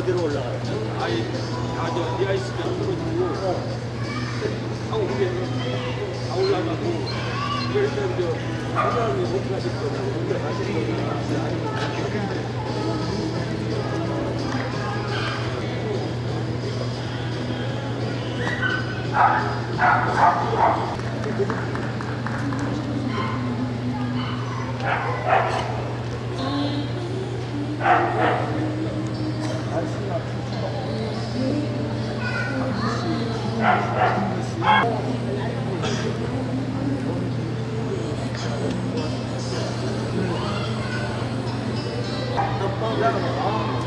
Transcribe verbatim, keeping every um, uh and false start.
어디로 올라가요? 아이, 아, 저, 이 아이스가 떨어지고, 하고 그게 다 올라가고, 그럴 때, 저, 사장님이 못 가실 거다, 혼자 가실 거다. 아빠,